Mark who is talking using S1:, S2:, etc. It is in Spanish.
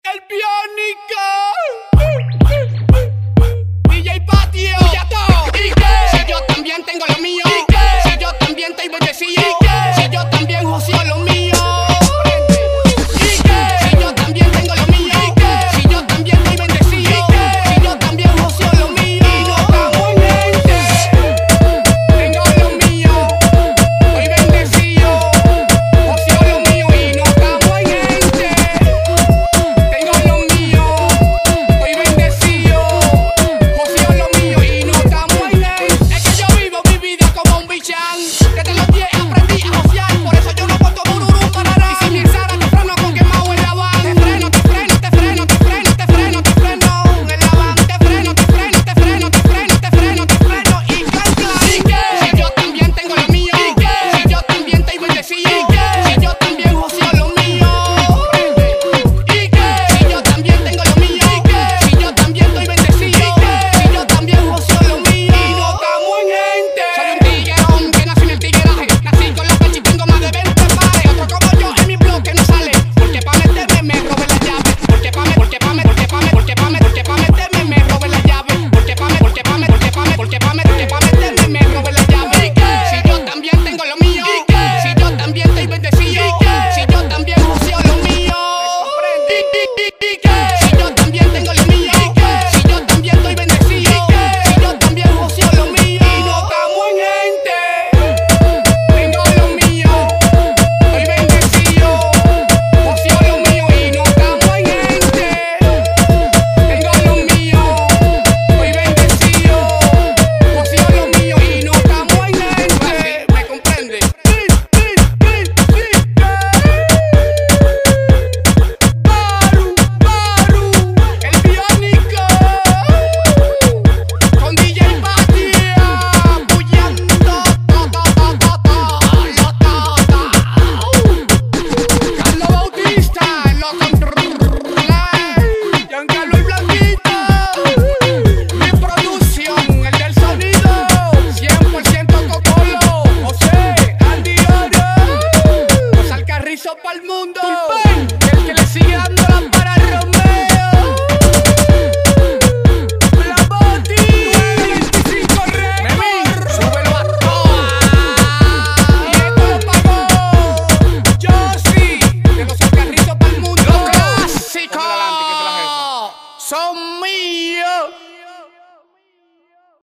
S1: El Biónico, DJ Patio, ¿y qué? Si yo también tengo lo mío, ¿y qué? Si yo también estoy bendecido, ¿y qué? Si yo también joseo lo mío, ¿y qué? Si yo también tengo lo mío, ¿y qué? Si yo también estoy bendecido, ¿y qué? Si yo también joseo lo mío, y no estamos en gente. Tengo lo mío, estoy bendecido, joseo lo mío y no estamos en gente. Tengo lo mío, estoy bendecido, joseo lo mío y no estamos en gente. Es que yo vivo mi vida como un bichán. Desde los 10 aprendí a josear, por eso yo no boto bururum para nada. Y si mi Sara te freno con quemado en la van. Te freno, te freno, te freno, te freno, te freno, te freno en la van. Te freno, te freno, te freno, te freno, te freno, te freno y canca. ¿Y qué? Si yo también tengo lo mío, ¿y qué? Si yo también estoy bendecido, ¿y qué? Si yo también joseo lo mío, ¿y qué? Si yo también tengo lo mío, ¿y qué? Si yo también estoy bendecido, ¿y qué? Si yo también joseo lo mío y no estamos en gente. Soy un tiguerón que nací en el tigueraje. Nací con la pecha y tengo más de 20 pares. Otro como yo en mi bloque no sale. Porque pa' meterme me robé la llave. Porque pa' meterme me robé la llave. Porque pa' meterme me robé la llave. ¿Y qué? Si yo también tengo lo mío, ¿y qué? Si yo también estoy bendecido, ¿y qué? Si yo también joseo lo mío, ¿y qué?